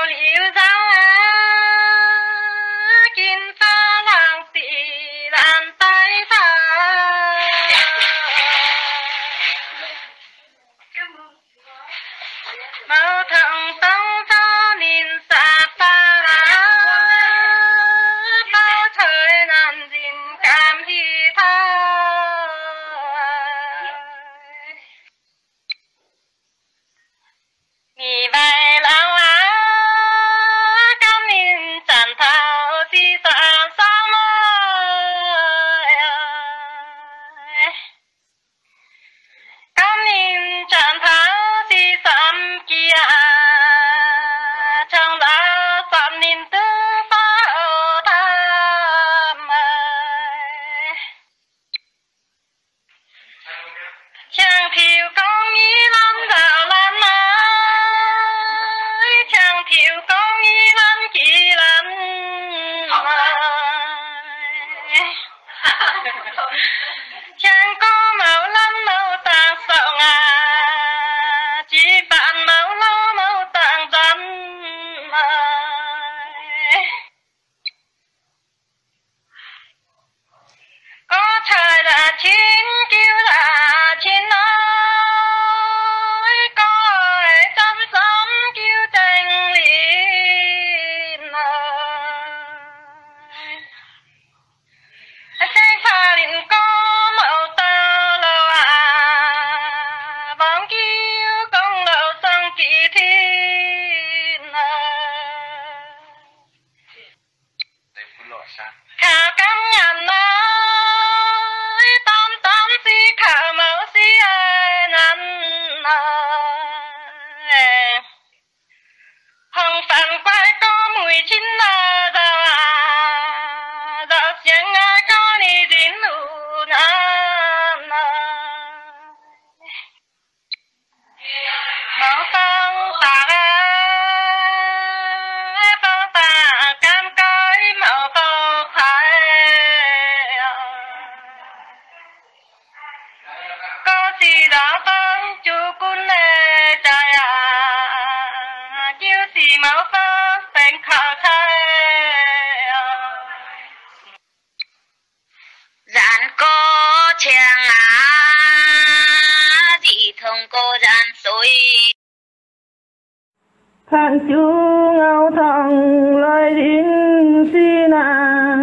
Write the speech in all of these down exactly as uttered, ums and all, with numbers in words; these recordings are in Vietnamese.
Thằng chú ngao thằng lời đến xin à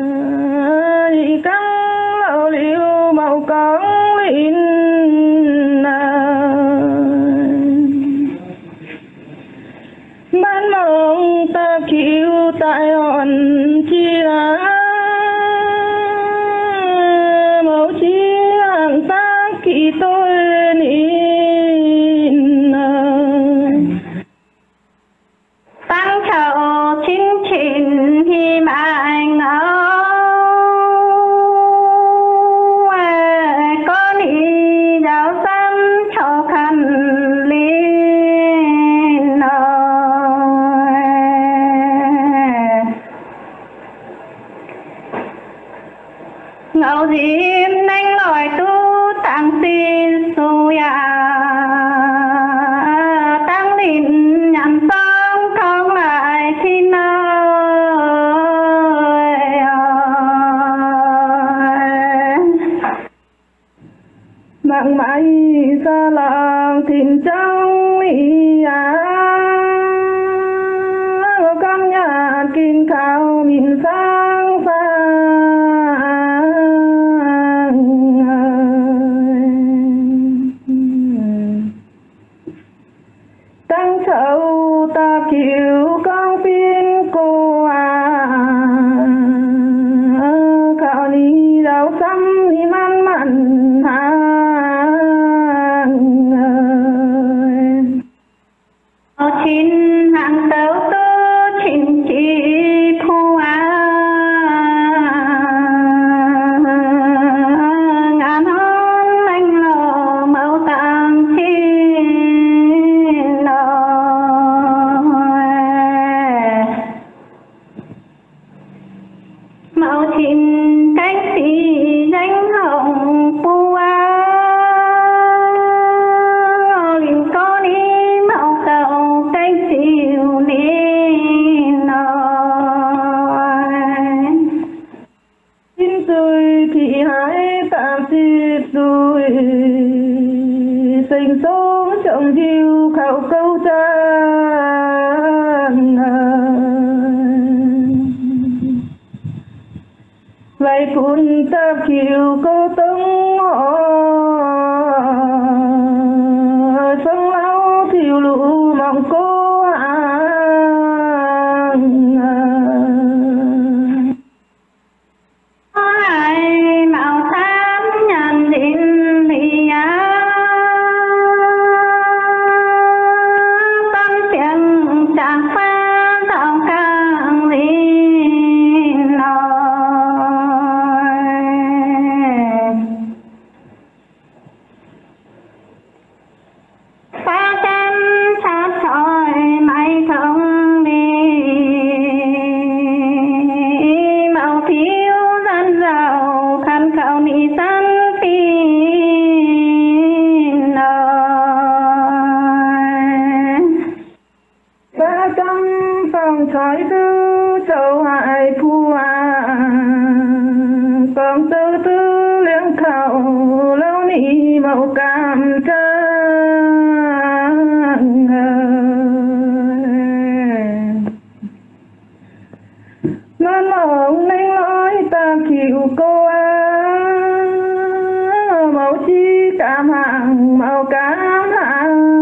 đi cắn lâu liu màu cắn linh à ban mong ta cứu tại hòn chi là màu chi hàng ta kỳ tôi ngẫu diêm nanh lòi tu tăng xin su ya tăng lìn nhằm sông không lại khi nơi mạng mãi xa làng thìn trong ý à con nhà kinh cao nhìn sang xa ta cứu con pin cô à cạo đi đào xăm đi man mặn hàng ở chín hàng tấu tơ chín chỉ phu à ngàn hôn anh lò màu tàng chi màu chín cánh xì danh hồng pu á linh có đi màu cầu cánh xì mừng ta kiều cô tông sông áo thiêu lụ mong cô hàng ai mạo thám nhận định lý á tâm tiếng chẳng phá tạo càng lý thói tư châu hại phu à còn tư tư liếng khẩu lâu nị màu cảm trang nó lòng nên nói ta chịu cô á màu chi cảm hàng màu cảm hàng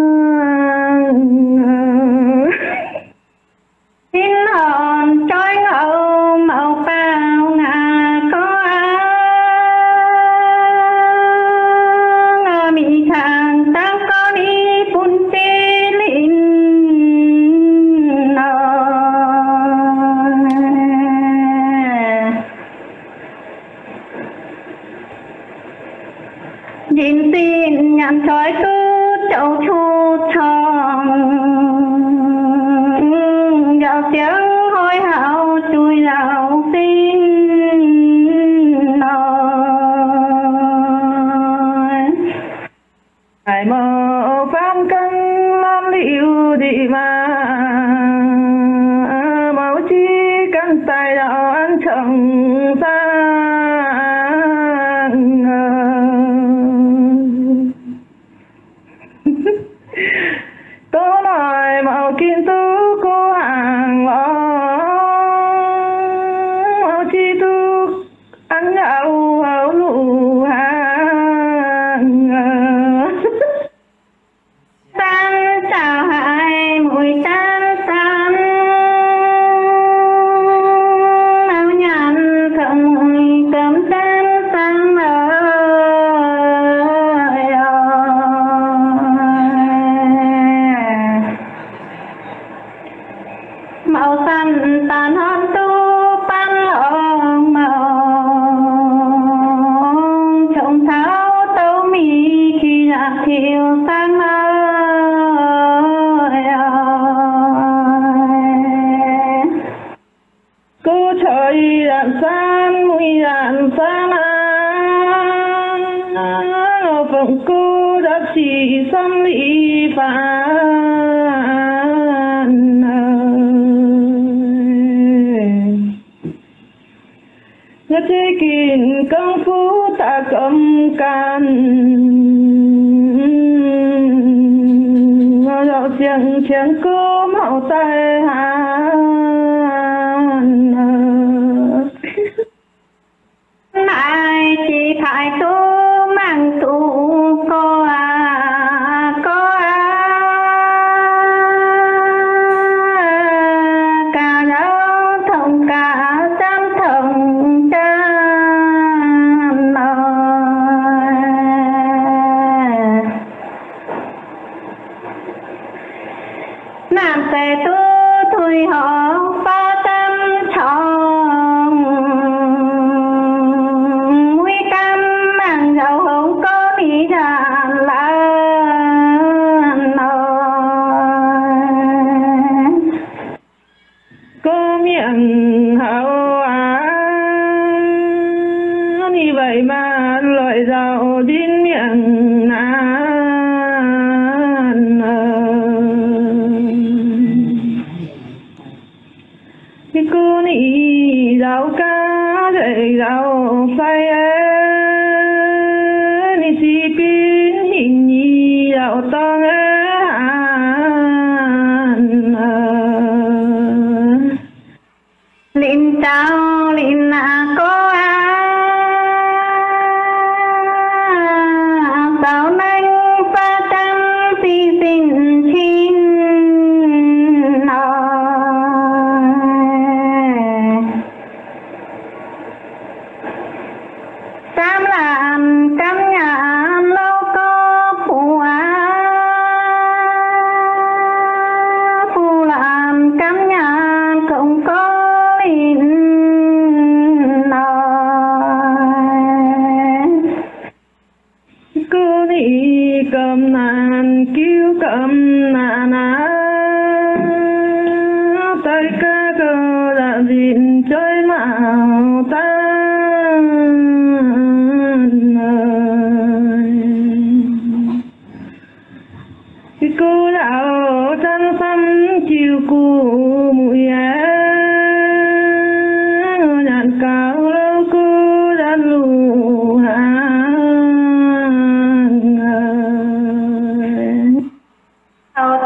xin hồn trôi ngậu màu bao ngà có ngờ bị thằng ta có đi phun tê linh nhìn tin nhận trói cứ châu chu tròn tiếng hối hảo chui lão xin nói ai mơ phan cân làm liệu đi mà máu chi căng tay đạo ăn chẳng xa tôi nói màu kim tú cô hàng màu chi tu ăn nhậu hậu lụ hàng tan chào hai mùi tan tan áo nhàn không cơm tan tan màu xanh tàn hôn tu pan lòng màu trồng tháo tấu mi khi lạc thiêu sang ơi cô trời đàn san mùi đàn san phụng cô đã chỉ xâm lý phá nhất thế kỷ công phu ta cầm can dạo tiếng tiếng cô mạo tay hàn ai chỉ phải tu mang tu cô à cô à cả đâu thông cả trăm thông nam tề tu thui họ ba trăm tròn mũi cam mang dầu hồng có đi đàn lan có miệng hậu á như vậy mà loại giàu đến miệng nán cô nị rau cá dậy rau phai nị si pin hình nị rau to linh chào linh à cô à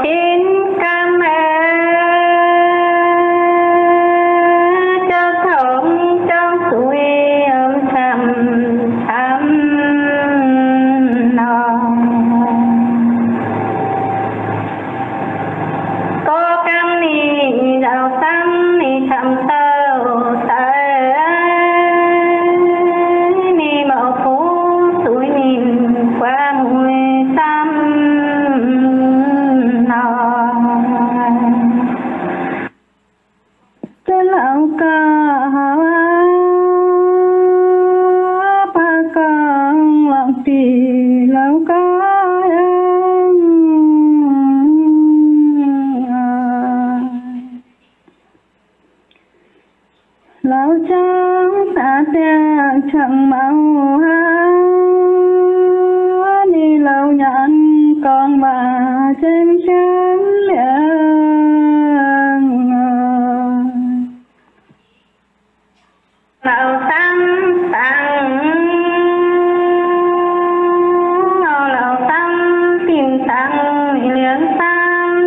chín cam mẹ cho thống trong suối ấm thầm thắm non có cam nì đào xăm nì thầm tàu tay nì màu phố suối nhìn qua mùi xăm cho lão ca ba con lòng tì lão ca lão trắng ta đen chẳng mau đi lão nhẫn con bà trên chân lão xăm tăng lão xăm tìm tăng liền xăm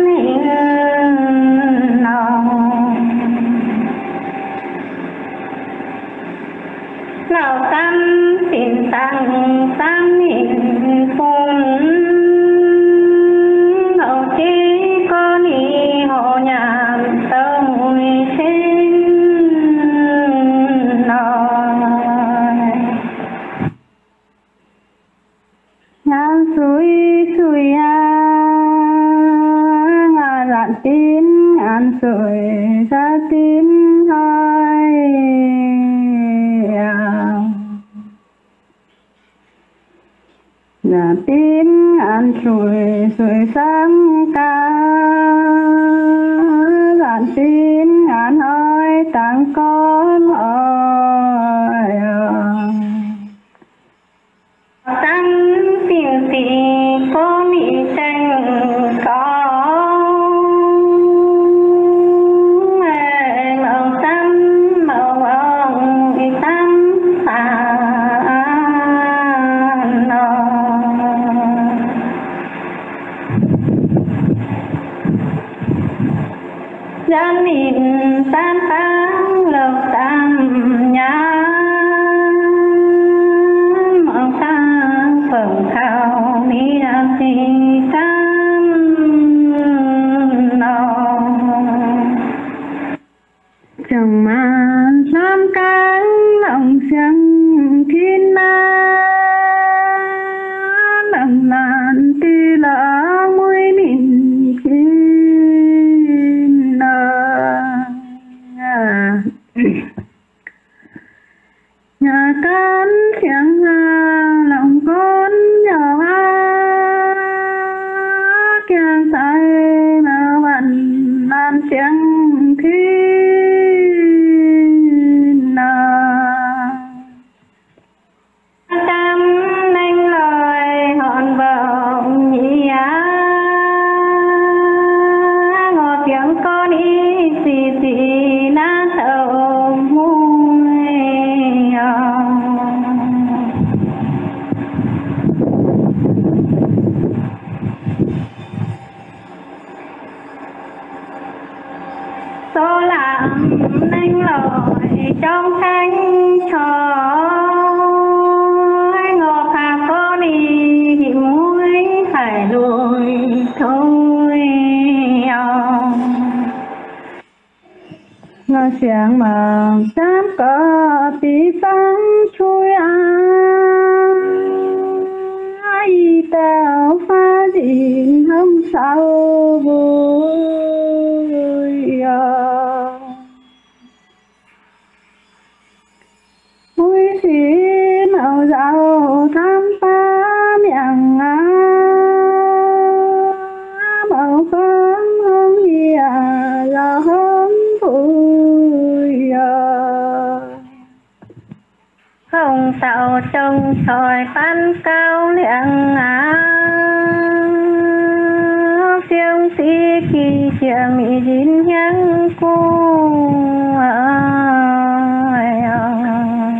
lão xăm tìm tăng xăm nhìn phun lão chỉ có đi họ nhà tao mùi xin ngàn suối suối à ngàn lạn tin ngàn suối ra tin hai ngàn tin ngàn suối suối sáng ca lạn tin ngàn hai tặng con ơi tăng tiền tỷ có mỹ tranh có màu xanh màu hồng xanh phản gian nhìn tan phán lầu tam nhà phần thao mi đang tình tan non chẳng mà nam cánh lòng chẳng thiên ma nặng nàn tì lỡ môi mình thiên nhà cánh chẳng lòng con nhỏ càng tay mà vẫn làm chẳng thiên tâm anh lời hòn vọng nhị á ngọt tiếng con đi xì xì na thầu mùi số làm anh lời trong thanh trò ngọt hà có đi mũi phải lùi thôi ngờ sáng mà dám có tí sáng chui ai tao pha gì hôm sau vui vui xí màu dạo thăm pha miệng á màu phấn hương gì là hôm vui không sao trông soi pan cao liệng á siêu sĩ kỳ chia mỹ dính nhắn cô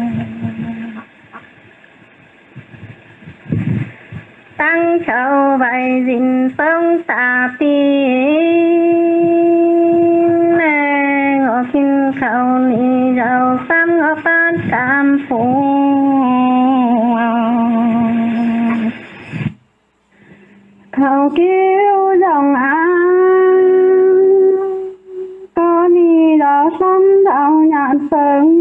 tăng chào vậy lại dình sông xả tin nè ngõ kinh khẩu ni giàu xăm ngõ phan cam phù khẩu kêu dòng an có ni đó xăm đào nhạn sông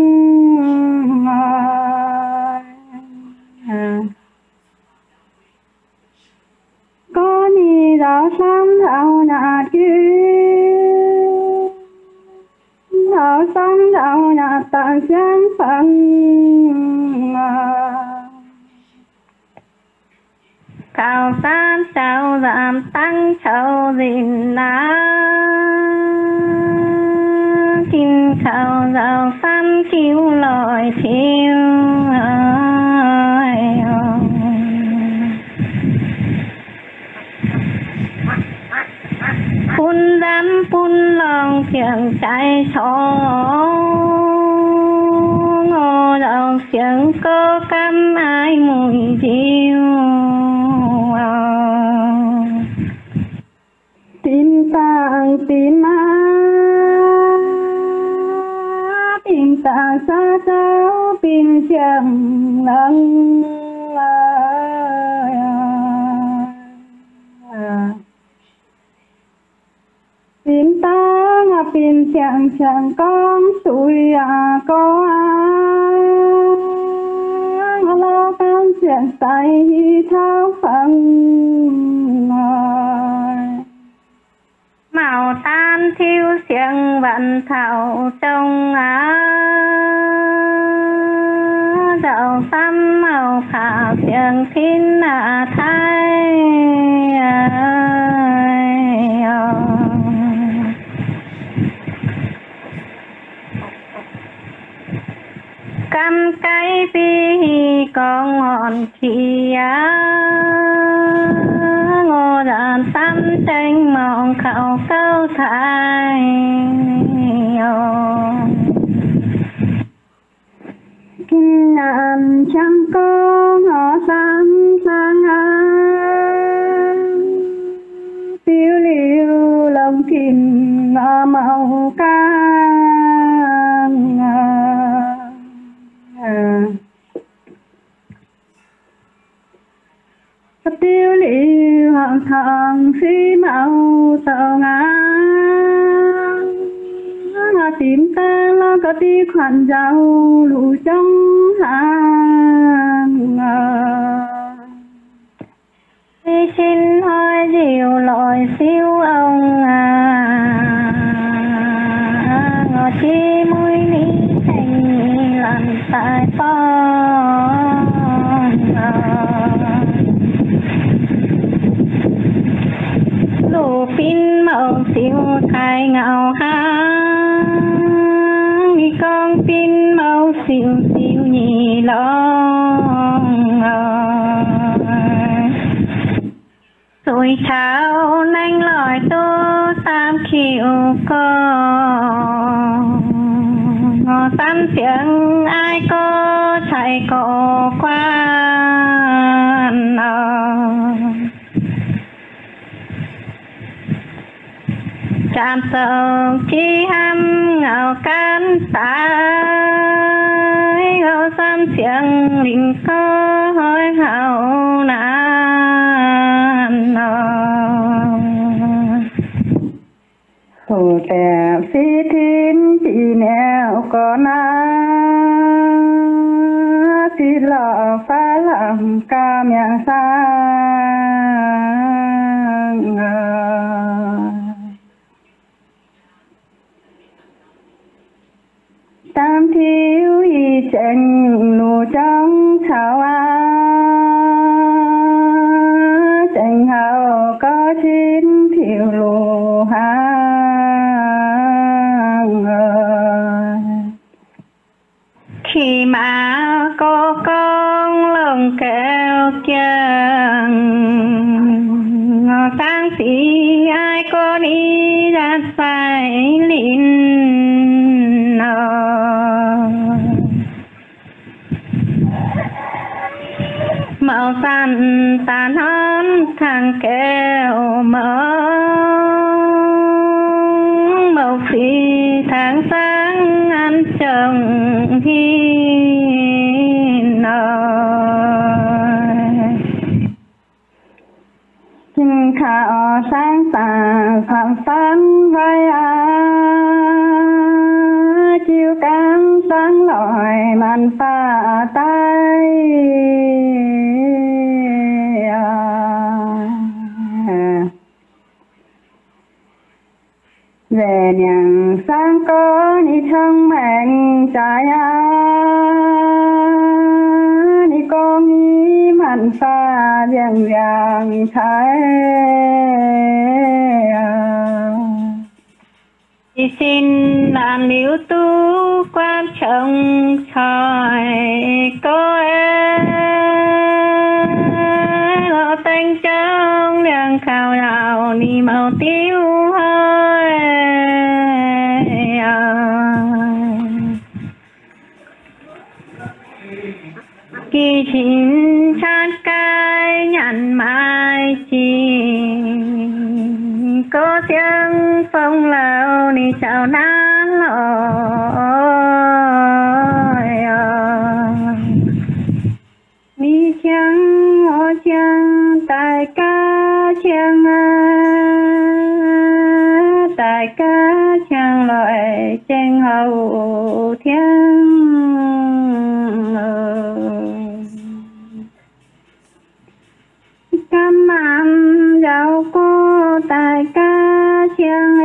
có ni đó xăm đào nhạn kêu đó xăm đào nhạn tận chân phận cao san chào giảm tăng chào dình ná kinh chào giàu xăm chiếu lòi chiếu phun đám phun lòng tiếng chạy chó ngô đầu tiếng cô căm ai mùi chiều tim tàng tim má tim tàng xa cháu tim chẳng lắng tim tàng tim chẳng chẳng con suy à có lo con chẳng tay thao phận màu tan thiêu xiềng vận thảo trong á dạo xăm màu khả xiềng thiên nạ thái căm cái bi có ngọn kia ngô đàn xăm tranh mộng khẩu câu thái kinh làm chẳng có ngõ xăm sang an tiêu liêu lòng kinh ngõ màu ca tiêu liêu hoàng thằng phi mạo sợ ngang ngà tìm ta lo có tí khoản giàu lũ trong hàng đi xin hỏi dịu lội siêu ông à ngò chi mũi ní thành làm tại con lũ pin màu siêu khai ngạo hang đi con pin màu siêu siêu nhì lòng rồi chào nanh lòi tô tam kiều con ngò tam tiếng ai có chạy cổ quan chạm sầu chi ham ngào can tái ngao xăm tiếng linh có hỏi hào nan hồ tè phi thiên chị nèo có na phi lọ phá làm ca miệng sang tam thiếu y tranh nụ trong chào á tranh hào có chín thiếu lù hàng khi mà có con lồng kêu chân ngò sáng xí ai có đi ra phải linh màu khảo san ta non thang keo mở màu phi tháng sáng ăn chồng hi nời kinh khảo sáng tà phạm phán vai á chiều cam sáng lọi màn pha tay về nhàng sáng có ni thân mệnh trái á ni con ni màn pha vàng vàng thái đi xin làm liễu tu quan trọng thời có em lo tanh trong liền khảo đạo ni màu tiêu hơi kỳ chín chát cái nhận mai chi có tiếng phong lao ni chào nán lỗi ni chẳng ở chẳng tại ca chẳng tại ca chẳng loại chẳng hậu thiên cam ăn giàu cô tại ca chẳng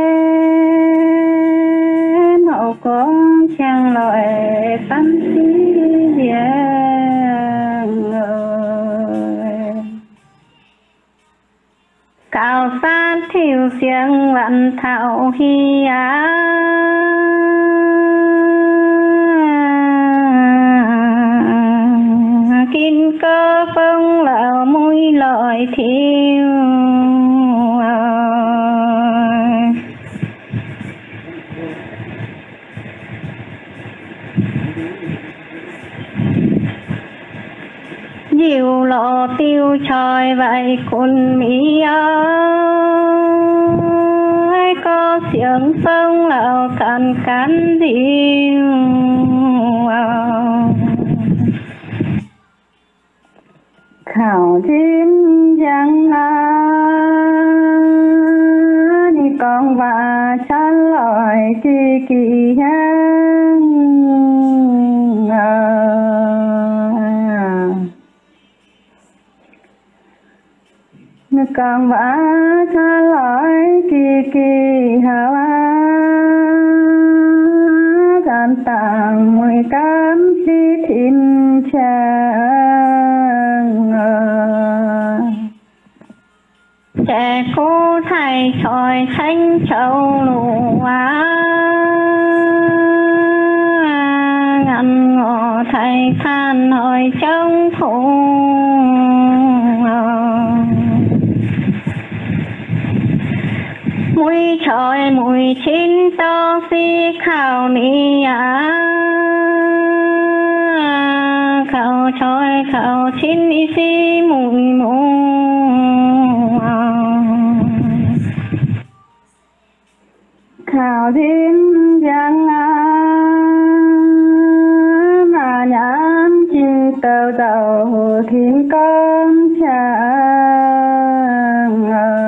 em hậu con chẳng loại tâm trí riêng cao sát thiểu xiềng vạn thảo hi á kinh cơ phong lão mũi lợi thiêu diệu lộ tiêu trời vậyคุณmỹ ơi có xiềng phong lão cắn cắn thiêu khảo chín chẳng là đi con và chán lời kỳ kỳ hăng đi con và chán lời kỳ kỳ hăng gian tàng mùi cam chi thịnh chàng trẻ cô thầy tròi thanh châu lụa ngăn ngọ thầy than hỏi trong phủ mũi tròi mũi chín to phi khảo ni á khảo tròi khảo chín y phi mũi mù khảo chín chẳng mà nhãn chi tàu tàu thiên con chẳng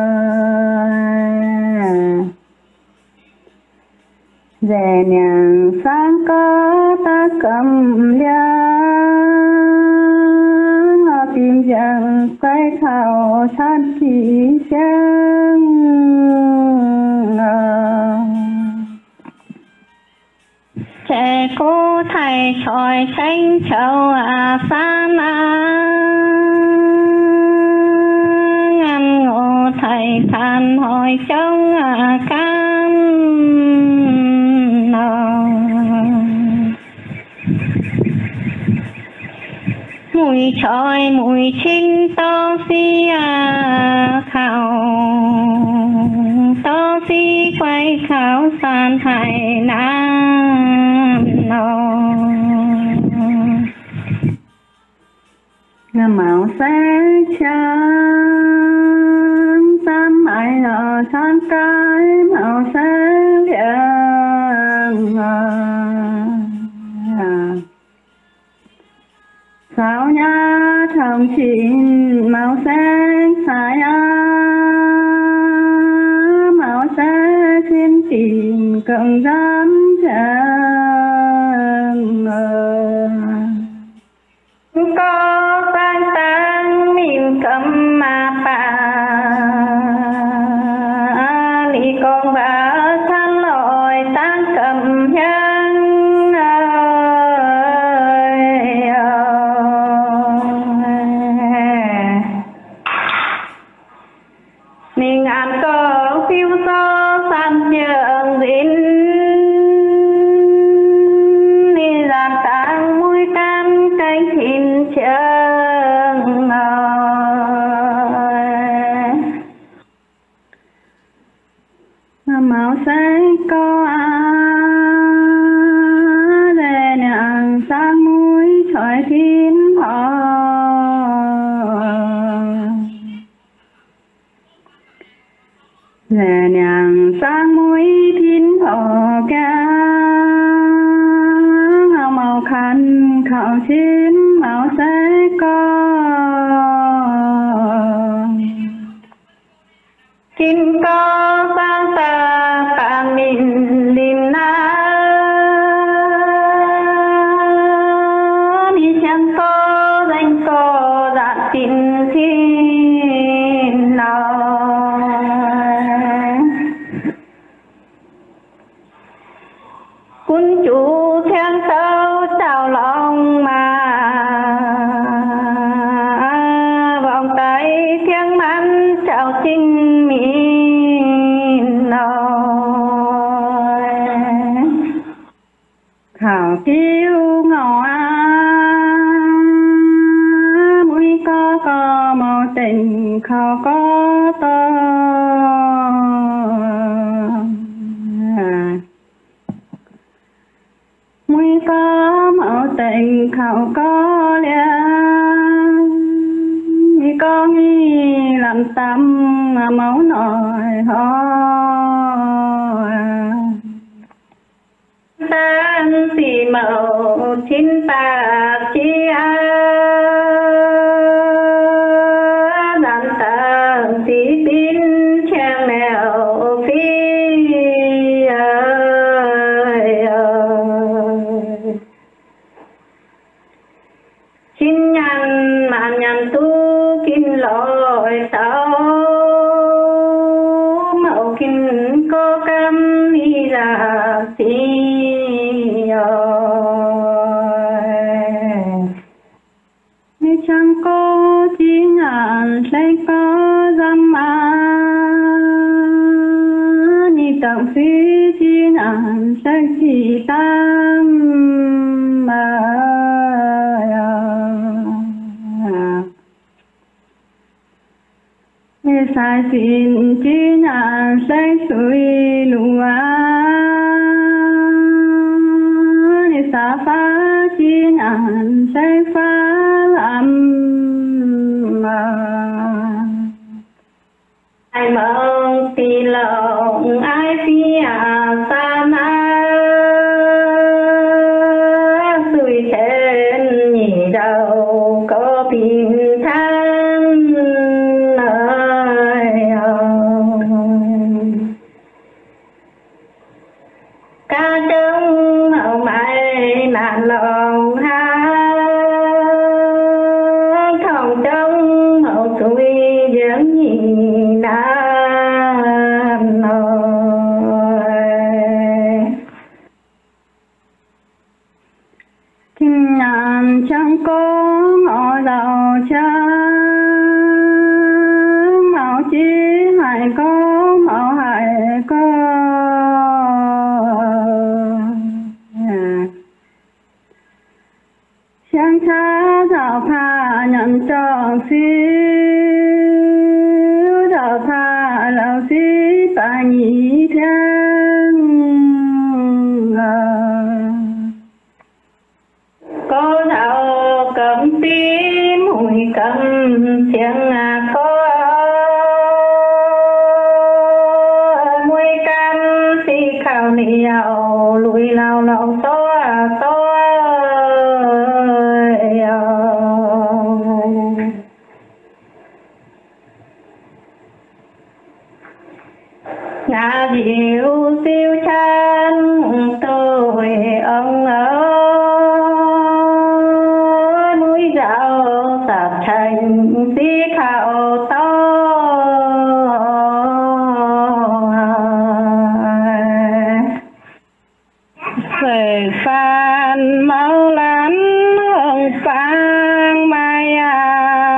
về nhà sáng có ta cầm liang họ tìm rằng quay khảo sát chỉ sáng trẻ cô thầy tròi tranh châu à san à ngăn ngộ thầy than hỏi trong à can mùi tròi mùi chín to phi à khảo to phi quay khảo san thầy nam no màu sắc trắng xám mãi ở san cái màu sắc liêng sao nhá thầm chín màu sắc xài màu sắc trên tìm cộng dám chẳng có tan tan mình cầm mà bà đi con bà than lội tan cầm nhang mình ăn có phiêu so san nhượng dính đi làm tang mũi cam cánh thìn trường màu sắc có để nàng sang mũi trọi thìn họ để nàng sang mũi thìn họ ca màu khăn khảo chín màu sắc có chín có sang ta cả mình lim na đi chẳng có danh có dạ tin xin nào quân chủ thiên tâu chào lòng mà vòng tay thiên mãn chào chinh mình nói khảo kiêu ngọ mũi có có màu tình khảo có to mũi có màu tình khảo có liang mi có nghi làm tâm máu nổi hỏi tan xì màu chín bạc chi a làm tầng tí tin trang mèo phi chín nhăn mà nhăn tu kinh lội sao mẫu kinh có cam đi ra xì nếu chẳng có chỉ ngàn sẽ có dâm mà ni tặng phi chỉ ngàn sẽ chỉ tam mà sai xin chỉ nhà sẽ suy lúa xa phá chỉ nhà sẽ phá làm ai mong tì lòng ai phi à xa na suy trên nhị đầu có bình than ca trông hậu mãi nạn lòng ha thòng trông hậu suy dưỡng nhị nam nội kinh nhàn chẳng có ngõ giàu trắng màu chi hải có màu hải có chẳng cha dạo pha nhận trọn phiếu dạo pha lão sĩ bà nhị thiên có dạo cầm tím mùi nị ao lùi lao lao to to ngã diệu siêu chan tôi ông ở núi dạo tạp thành xí khảo to về phan máu lán hồng phang mai à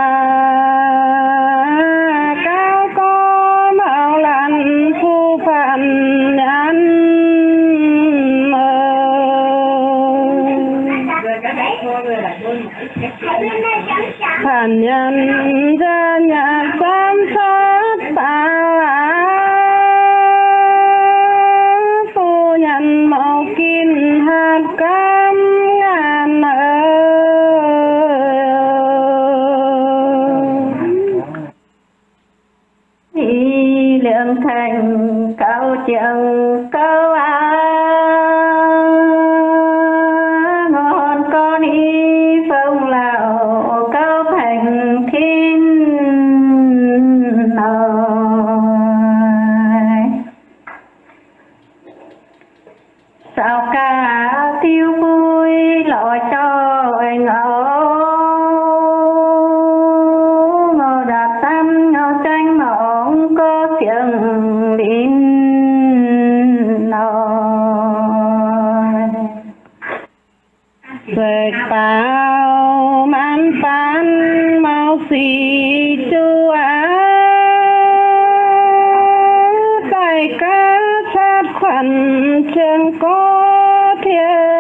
cao có máu lán phu phan nhắn phan nhắn ra nhà giám sát bao phu nhận màu kín hạt cam ngàn đi lượng thành cao trường cao á ngon con đi phong lào cao thành thiên sao cả tiêu vui lọ cho anh ngõ ngõ đạp tâm ngõ tranh mỏng có tiếng lín nói về bao man phán mau xì chu á tay cá sát khoản chân có thiên